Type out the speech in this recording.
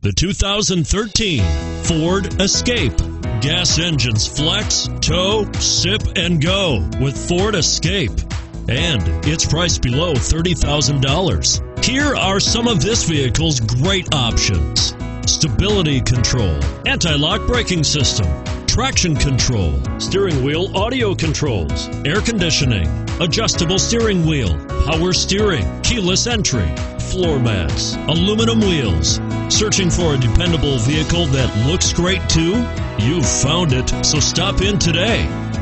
The 2013 Ford Escape. Gas engines flex, tow, sip, and go with Ford Escape. And it's priced below $30,000. Here are some of this vehicle's great options: stability control, anti-lock braking system, traction control, steering wheel audio controls, air conditioning, adjustable steering wheel, power steering, keyless entry, floor mats, aluminum wheels. Searching for a dependable vehicle that looks great too? You've found it, so stop in today.